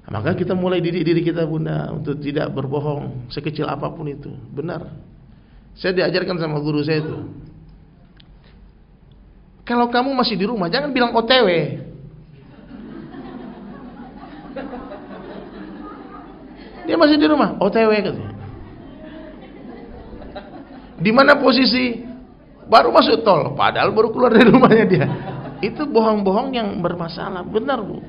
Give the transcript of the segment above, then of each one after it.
Maka kita mulai didik diri kita, Bunda, untuk tidak berbohong sekecil apapun itu. Benar. Saya diajarkan sama guru saya itu. Kalau kamu masih di rumah, jangan bilang OTW. Dia masih di rumah, OTW katanya. Di mana posisi? Baru masuk tol, padahal baru keluar dari rumahnya dia. Itu bohong-bohong yang bermasalah, benar, Bu.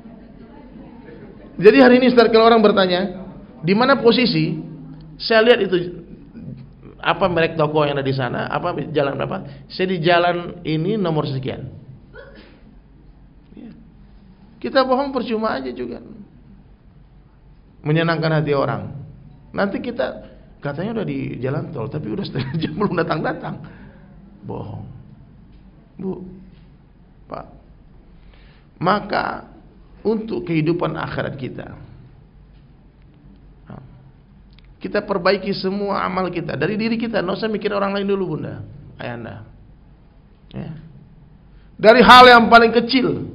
Jadi hari ini Ustaz, kalau orang bertanya, di mana posisi? Saya lihat itu apa merek toko yang ada di sana, apa jalan apa? Saya di jalan ini nomor sekian. Kita bohong percuma aja juga. Menyenangkan hati orang. Nanti kita katanya udah di jalan tol, tapi udah setengah jam belum datang-datang. Bohong. Bu, Pak. Maka untuk kehidupan akhirat kita perbaiki semua amal kita dari diri kita. Nggak usah mikir orang lain dulu, Bunda, Ayanda. Ya. Dari hal yang paling kecil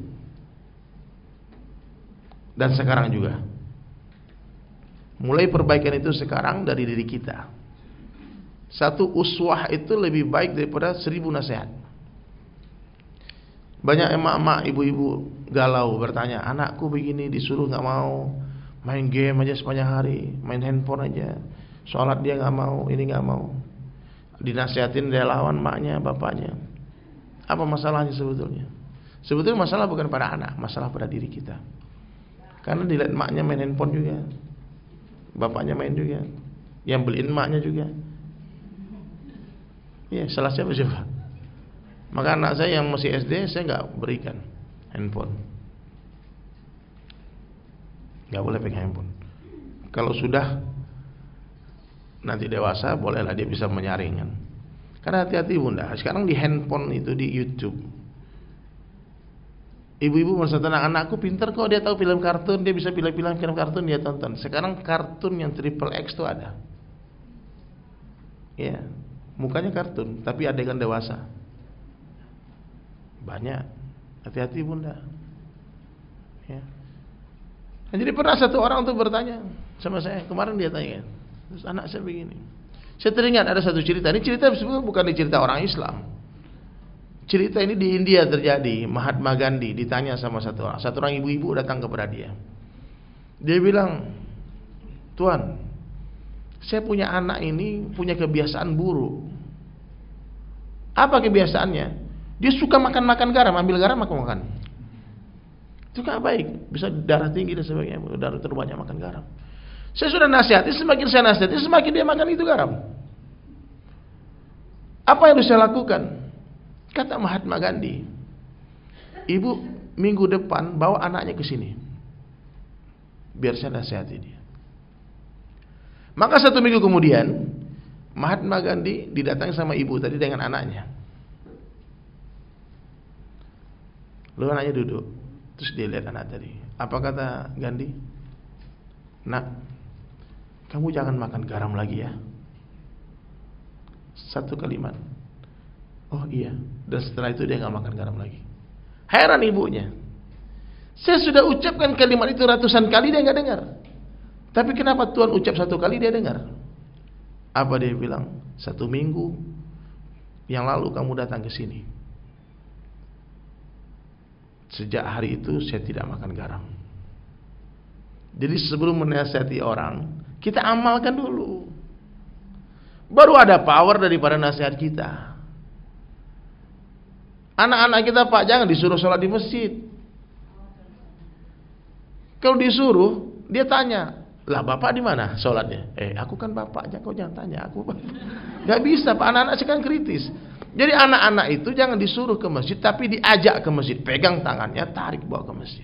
dan sekarang juga. Mulai perbaikan itu sekarang dari diri kita. Satu uswah itu lebih baik daripada 1000 nasihat. Banyak emak-emak, ibu-ibu galau bertanya, anakku begini disuruh nggak mau, main game aja sepanjang hari, main handphone aja, sholat dia nggak mau, ini nggak mau. Dinasihatin dia lawan maknya, bapaknya. Apa masalahnya sebetulnya? Sebetulnya masalah bukan pada anak, masalah pada diri kita. Karena dilihat maknya main handphone juga, bapaknya main juga, yang beliin maknya juga. Ya, salah siapa? Maka anak saya yang masih SD, saya nggak berikan handphone. Nggak boleh pegang handphone. Kalau sudah nanti dewasa, bolehlah dia bisa menyaring kan. Karena hati-hati, Bunda. Sekarang di handphone itu, di YouTube, ibu-ibu merasa tenang, anakku pintar kok, dia tahu film kartun, dia bisa pilih-pilih film kartun, dia tonton. Sekarang kartun yang triple X itu ada. Ya, mukanya kartun, tapi adegan dewasa. Banyak. Hati-hati, Bunda. Ya. Nah, jadi pernah satu orang untuk bertanya sama saya, kemarin dia tanya, terus anak saya begini. Saya teringat ada satu cerita. Ini cerita sebenarnya bukan cerita orang Islam. Cerita ini di India terjadi. Mahatma Gandhi ditanya sama satu orang ibu-ibu datang kepada dia. Dia bilang, Tuan, saya punya anak ini punya kebiasaan buruk. Apa kebiasaannya? Dia suka makan garam, ambil garam makan. Itu gak baik, bisa darah tinggi dan sebagainya, darah terlalu banyak makan garam. Saya sudah nasihati, semakin saya nasihati, semakin dia makan itu garam. Apa yang harus saya lakukan? Kata Mahatma Gandhi, ibu minggu depan bawa anaknya ke sini, biar saya nasihati dia. Maka 1 minggu kemudian Mahatma Gandhi didatangi sama ibu tadi dengan anaknya. Lalu anaknya duduk, terus dia lihat anak tadi. Apa kata Gandhi? Nak, kamu jangan makan garam lagi ya. Satu kalimat. Oh iya. Dan setelah itu dia gak makan garam lagi. Heran ibunya. Saya sudah ucapkan kalimat itu ratusan kali, dia gak dengar. Tapi kenapa Tuhan ucap 1 kali dia dengar? Apa dia bilang? 1 minggu yang lalu kamu datang ke sini. Sejak hari itu saya tidak makan garam. Jadi sebelum menasihati orang, kita amalkan dulu. Baru ada power daripada nasihat kita. Anak-anak kita, Pak, jangan disuruh sholat di masjid. Kalau disuruh, dia tanya, lah bapak di mana sholatnya? Aku kan bapaknya, kau jangan tanya aku. Gak bisa, Pak. Anak-anak sekarang kritis. Jadi anak-anak itu jangan disuruh ke masjid, tapi diajak ke masjid. Pegang tangannya, tarik bawa ke masjid.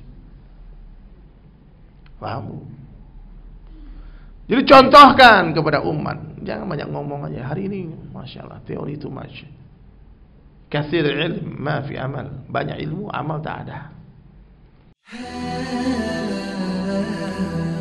Paham? Jadi contohkan kepada umat. Jangan banyak ngomong aja. Hari ini, Masya Allah, teori itu masya. Kathir ilm, ma fi amal. Banyak ilmu, amal tak ada.